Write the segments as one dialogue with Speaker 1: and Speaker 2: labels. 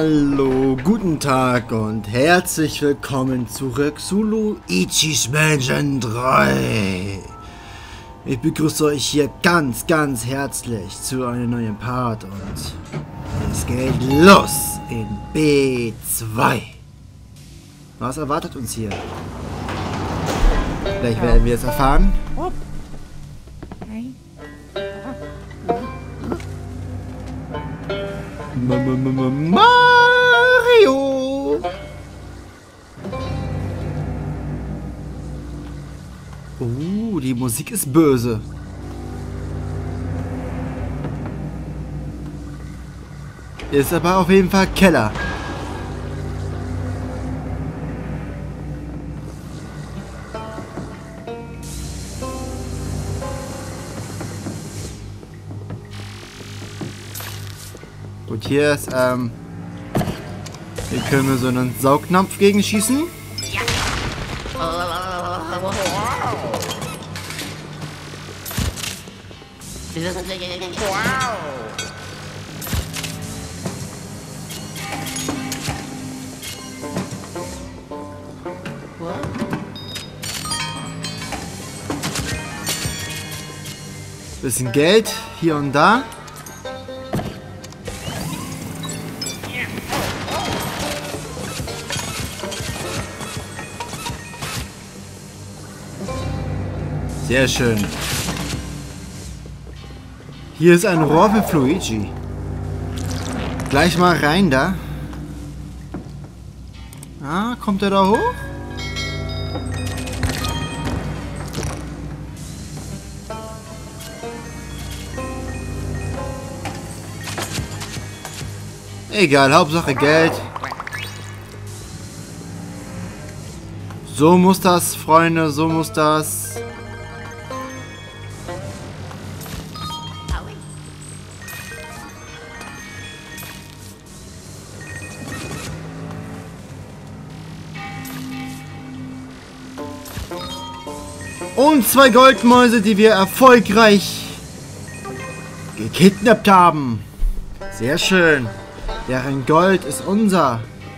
Speaker 1: Hallo, guten Tag und herzlich willkommen zurück zu Luigi's Mansion 3. Ich begrüße euch hier ganz herzlich zu einem neuen Part und es geht los in B2. Was erwartet uns hier? Vielleicht werden wir es erfahren. Mario! Die Musik ist böse. Ist aber auf jeden Fall Keller. Gut, hier ist, hier können wir so einen Saugnapf gegen schießen. Bisschen Geld hier und da. Sehr schön. Hier ist ein Rohr für Luigi. Gleich mal rein da. Ah, kommt er da hoch? Egal, Hauptsache Geld. So muss das, Freunde, so muss das. Und 2 Goldmäuse, die wir erfolgreich gekidnappt haben. Sehr schön. Deren Gold ist unser.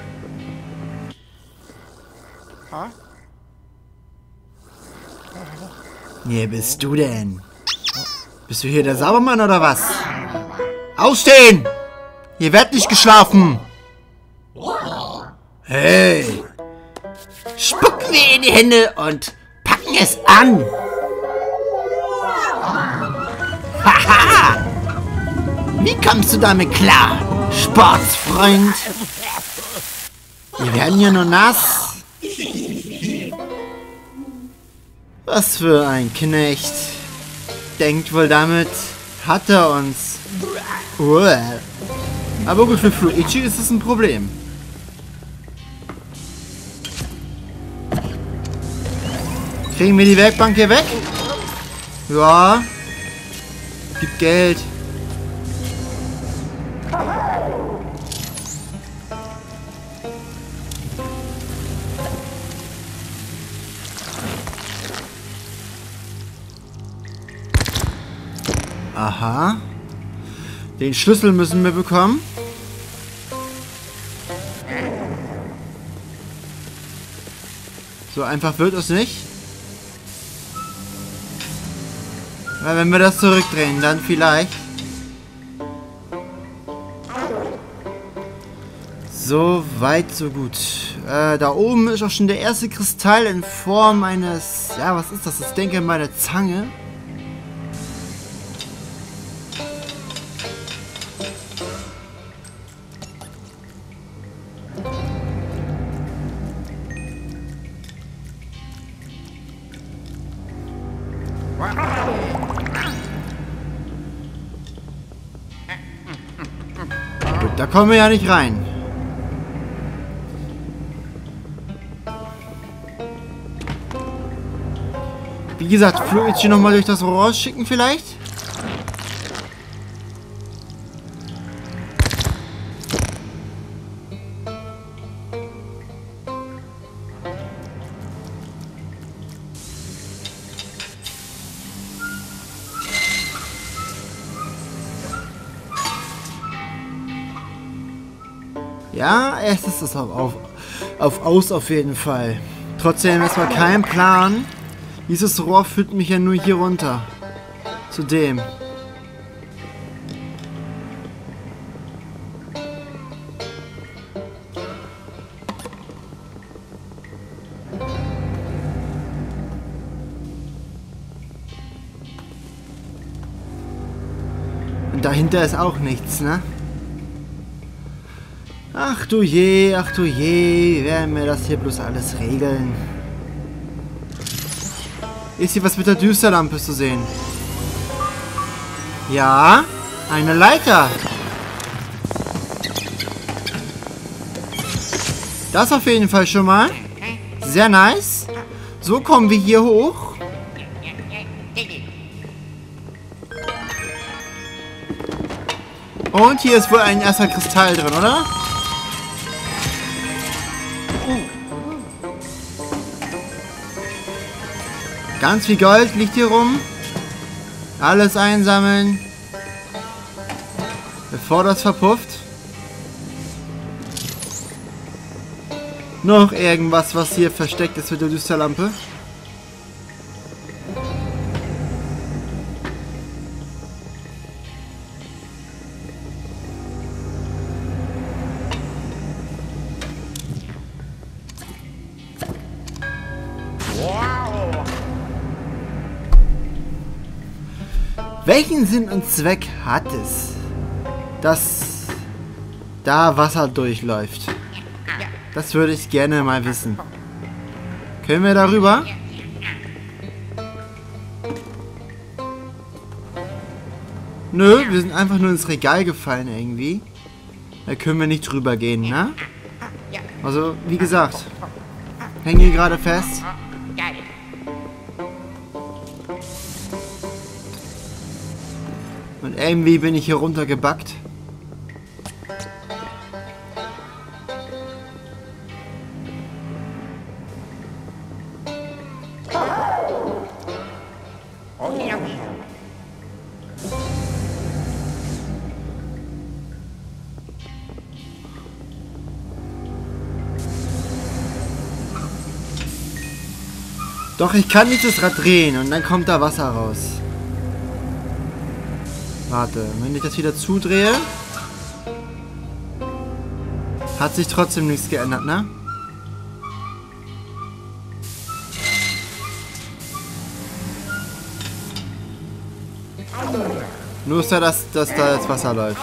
Speaker 1: Wer bist du denn? Bist du hier der Saubermann oder was? Aufstehen! Hier wird nicht geschlafen. Hey! Spucken wir in die Hände und packen es an! Haha! Wie kommst du damit klar, Sportsfreund? Wir werden ja nur nass. Was für ein Knecht. Denkt wohl, damit hat er uns. Aber gut, für Luigi ist es ein Problem. Kriegen wir die Werkbank hier weg? Ja. Gib Geld. Aha. Den Schlüssel müssen wir bekommen. So einfach wird es nicht. Weil wenn wir das zurückdrehen, dann vielleicht. So weit, so gut. Da oben ist auch schon der erste Kristall in Form eines... Ja, was ist das? Ich denke, meine Zange. Gut, da kommen wir ja nicht rein. Wie gesagt, Luigi nochmal durch das Rohr schicken vielleicht? Ja, es ist das auf jeden Fall. Trotzdem erstmal kein Plan. Dieses Rohr führt mich ja nur hier runter. Zu dem. Und dahinter ist auch nichts, ne? Ach du je, werden wir das hier bloß alles regeln. Ist hier was mit der Düsterlampe zu sehen? Ja, eine Leiter. Das auf jeden Fall schon mal. Sehr nice. So kommen wir hier hoch. Und hier ist wohl ein erster Kristall drin, oder? Ganz viel Gold liegt hier rum. Alles einsammeln. Bevor das verpufft. Noch irgendwas, was hier versteckt ist mit der Düsterlampe. Welchen Sinn und Zweck hat es, dass da Wasser durchläuft? Das würde ich gerne mal wissen. Können wir darüber? Nö, wir sind einfach nur ins Regal gefallen irgendwie. Da können wir nicht drüber gehen, ne? Also, wie gesagt, hängen hier gerade fest. Und irgendwie bin ich hier runtergebackt. Doch, ich kann dieses Rad drehen und dann kommt da Wasser raus. Warte, wenn ich das wieder zudrehe, hat sich trotzdem nichts geändert, ne? Nur ist da, dass da jetzt Wasser läuft.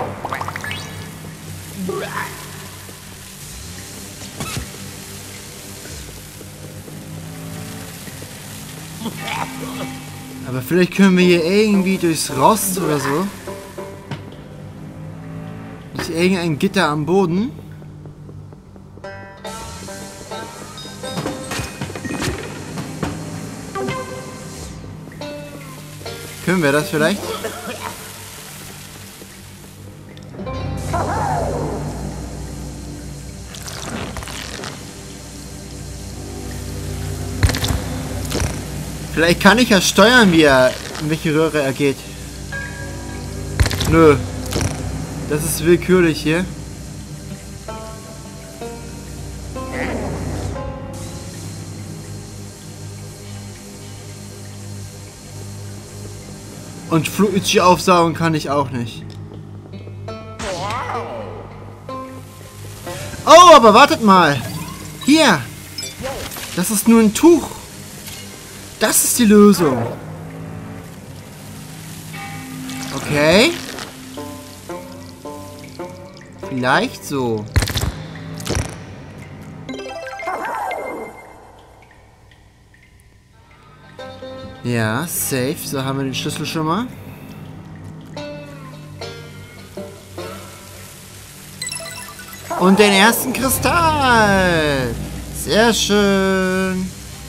Speaker 1: Aber vielleicht können wir hier irgendwie durchs Rost oder so. Durch irgendein Gitter am Boden. Können wir das vielleicht? Vielleicht kann ich ja steuern, in welche Röhre er geht. Nö. Das ist willkürlich hier. Und Fluidschi aufsaugen kann ich auch nicht. Oh, aber wartet mal. Hier. Das ist nur ein Tuch. Das ist die Lösung. Okay. Vielleicht so. Ja, safe. So haben wir den Schlüssel schon mal. Und den ersten Kristall. Sehr schön.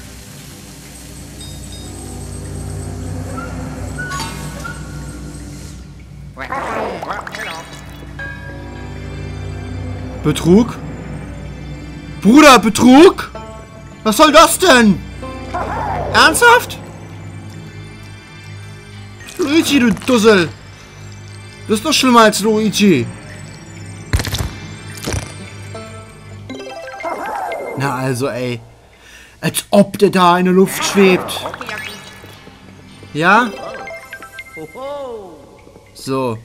Speaker 1: Betrug? Bruder, Betrug? Was soll das denn? Ernsthaft? Luigi, du Dussel. Das ist doch schlimmer als Luigi. Na also, ey. Als ob der da in der Luft schwebt. Ja? So.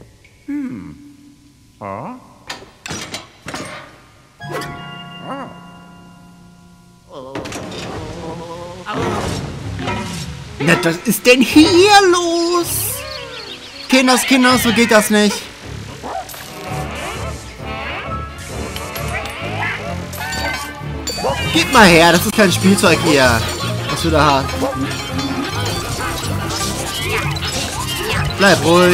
Speaker 1: Na, was ist denn hier los? Kinders, so geht das nicht. Gib mal her, das ist kein Spielzeug hier, was du da hast. Bleib ruhig.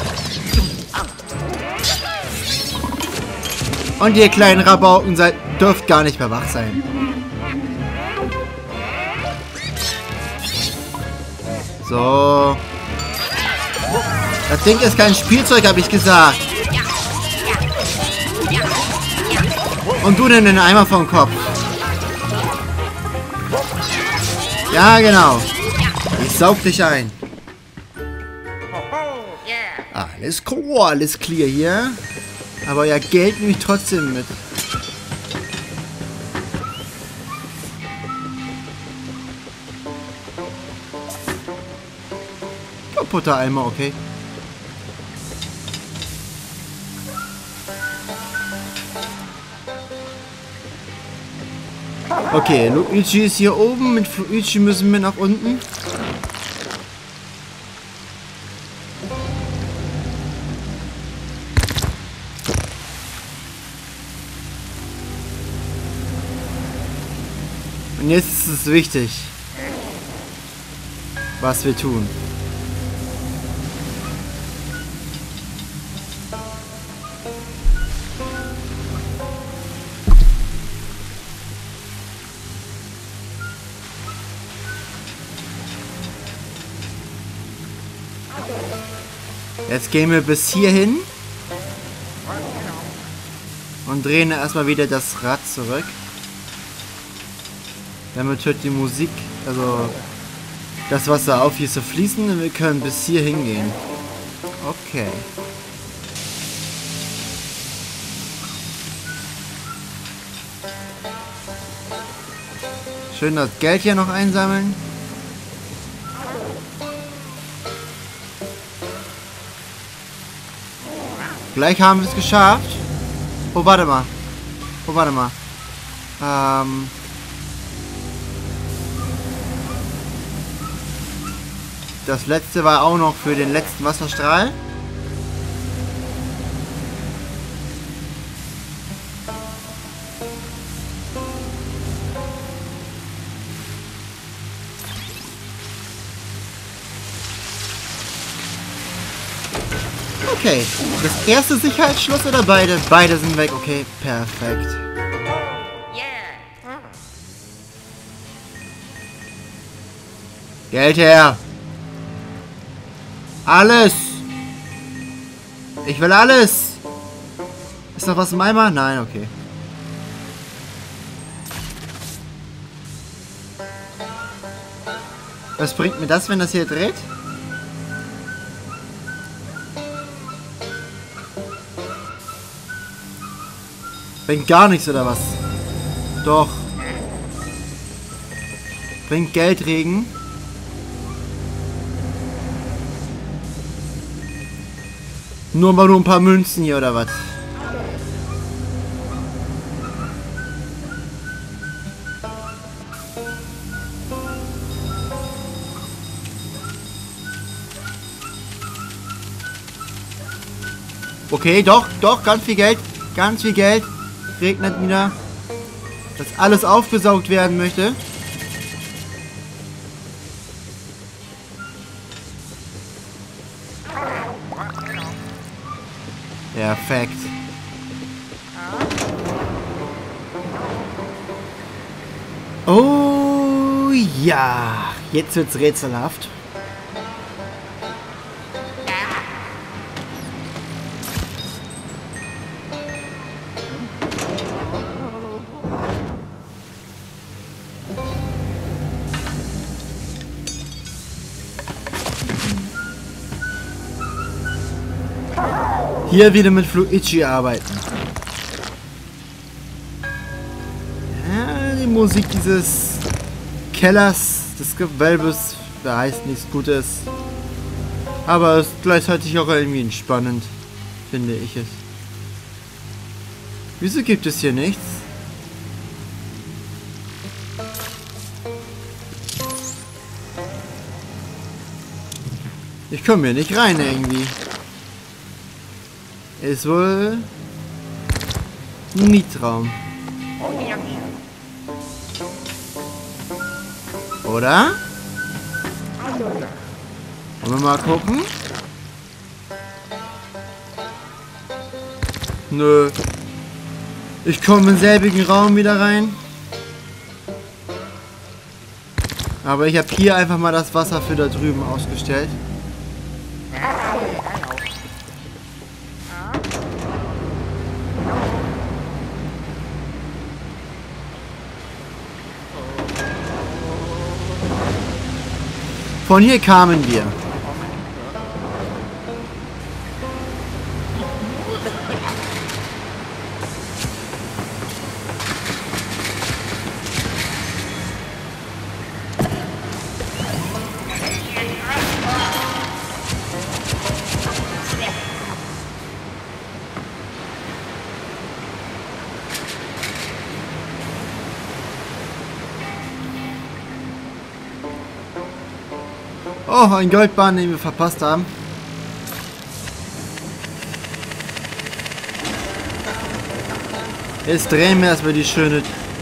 Speaker 1: Und ihr kleinen Rabauken dürft gar nicht mehr wach sein. So. Das Ding ist kein Spielzeug, habe ich gesagt. Und du nimm den Eimer vom Kopf. Ja, genau. Ich saug dich ein. Alles klar, alles clear hier. Aber ja, Geld nehme ich trotzdem mit. Kaputter Eimer, okay. Okay, Luigi ist hier oben. Mit Luigi müssen wir nach unten. Und jetzt ist es wichtig, was wir tun. Jetzt gehen wir bis hierhin und drehen erstmal wieder das Rad zurück. Damit hört die Musik, also das Wasser auf hier zu fließen und wir können bis hier hingehen. Okay. Schön das Geld hier noch einsammeln. Gleich haben wir es geschafft. Oh, warte mal. Oh, warte mal. Das letzte war auch noch für den letzten Wasserstrahl. Okay, das erste Sicherheitsschloss oder beide? Beide sind weg, okay, perfekt. Geld her! Alles! Ich will alles! Ist noch was im Eimer? Nein, okay. Was bringt mir das, wenn das hier dreht? Bringt gar nichts, oder was? Doch. Bringt Geldregen. Nur mal ein paar Münzen hier, oder was? Okay, doch, ganz viel Geld. Ganz viel Geld. Regnet wieder. Dass alles aufgesaugt werden möchte. Perfekt. Oh ja. Jetzt wird's rätselhaft. Hier wieder mit Luigi arbeiten. Ja, die Musik dieses Kellers, des Gewölbes, da heißt nichts Gutes. Aber es ist gleichzeitig auch irgendwie entspannend, finde ich es. Wieso gibt es hier nichts? Ich komme hier nicht rein irgendwie. Ist wohl ein Mietraum. Oder? Wollen wir mal gucken? Nö. Ich komme in selbigen Raum wieder rein. Aber ich habe hier einfach mal das Wasser für da drüben ausgestellt. Von hier kamen wir. Oh, ein Goldbahn, den wir verpasst haben. Jetzt drehen wir erstmal die schöne...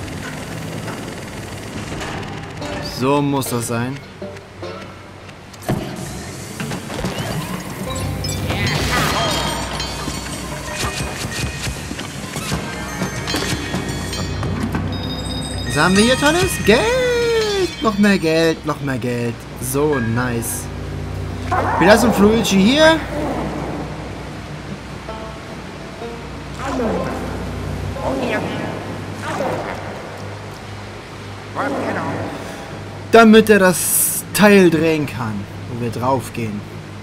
Speaker 1: So muss das sein. Was haben wir hier Tolles? Geld! Noch mehr Geld, noch mehr Geld. So, nice. Wieder so ein Luigi hier. Damit er das Teil drehen kann, wo wir drauf gehen.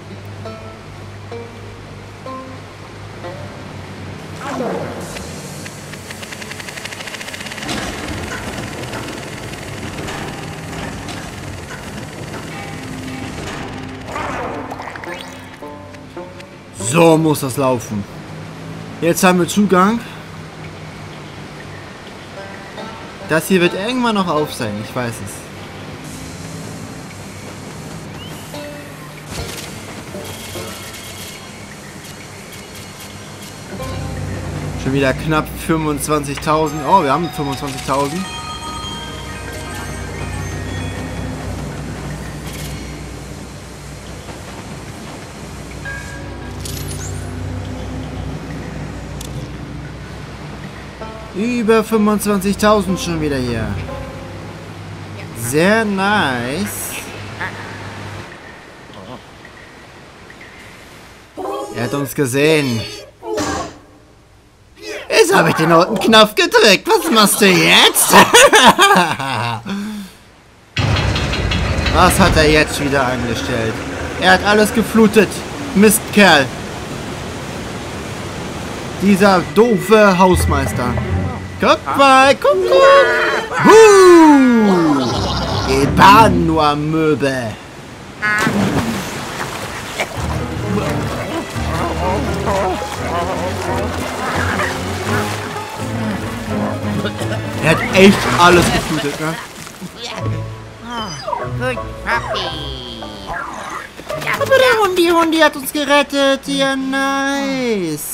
Speaker 1: So muss das laufen. Jetzt haben wir Zugang. Das hier wird irgendwann noch auf sein, ich weiß es. Schon wieder knapp 25.000. Oh, wir haben 25.000. Über 25.000 schon wieder hier. Sehr nice. Er hat uns gesehen. Jetzt habe ich den roten Knopf gedrückt. Was machst du jetzt? Was hat er jetzt wieder angestellt? Er hat alles geflutet. Mistkerl. Dieser doofe Hausmeister. Guck mal, guck. Ebanua Möbel. Er hat echt alles geflutet, ne? Aber der Hundi hat uns gerettet. Ja, nice.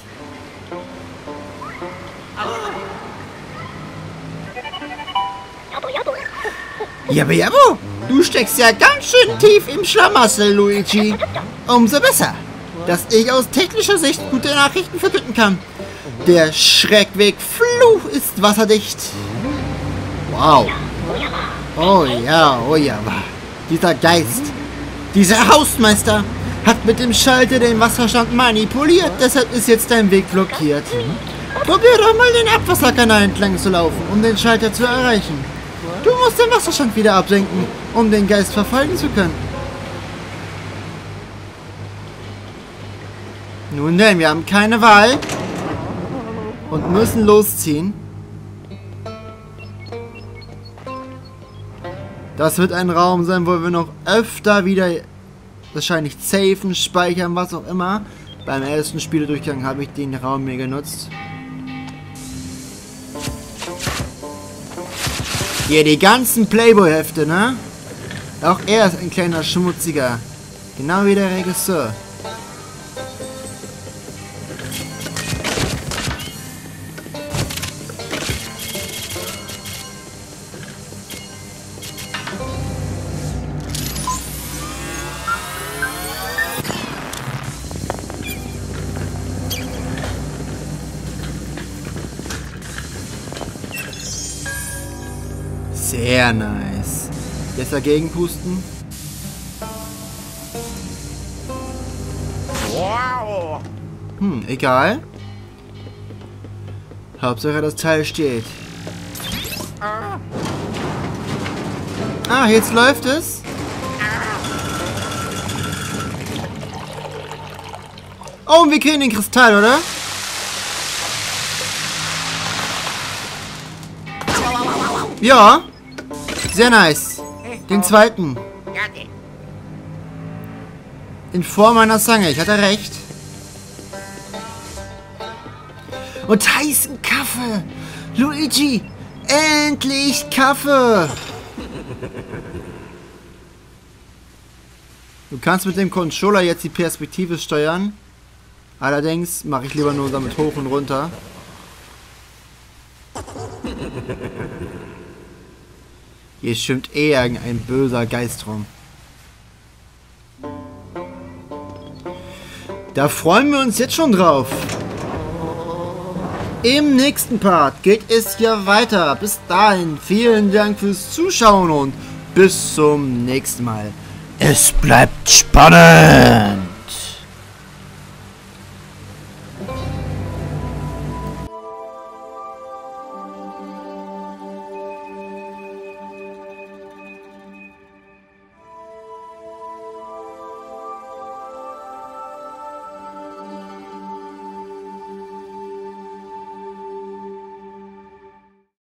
Speaker 1: Jabo, du steckst ja ganz schön tief im Schlamassel, Luigi. Umso besser, dass ich aus technischer Sicht gute Nachrichten verkünden kann. Der Schreckweg Fluch ist wasserdicht. Wow. Oh ja, dieser Geist, dieser Hausmeister hat mit dem Schalter den Wasserstand manipuliert, deshalb ist jetzt dein Weg blockiert. Probier doch mal den Abwasserkanal entlang zu laufen, um den Schalter zu erreichen. Du musst den Wasserstand wieder absenken, um den Geist verfolgen zu können. Nun denn, wir haben keine Wahl und müssen losziehen. Das wird ein Raum sein, wo wir noch öfter wieder wahrscheinlich safen, speichern, was auch immer. Beim ersten Spieledurchgang habe ich den Raum mir genutzt. Hier die ganzen Playboy-Hefte, ne? Auch er ist ein kleiner Schmutziger. Genau wie der Regisseur. Sehr nice. Jetzt dagegen pusten.
Speaker 2: Wow.
Speaker 1: Egal. Hauptsache das Teil steht. Ah, jetzt läuft es. Oh, und wir kriegen den Kristall, oder? Ja. Sehr nice. Den zweiten. In Form einer Zange. Ich hatte recht. Und heißen Kaffee. Luigi. Endlich Kaffee. Du kannst mit dem Controller jetzt die Perspektive steuern. Allerdings mache ich lieber nur damit hoch und runter. Hier schwimmt eher ein böser Geist rum. Da freuen wir uns jetzt schon drauf. Im nächsten Part geht es hier weiter. Bis dahin, vielen Dank fürs Zuschauen und bis zum nächsten Mal. Es bleibt spannend.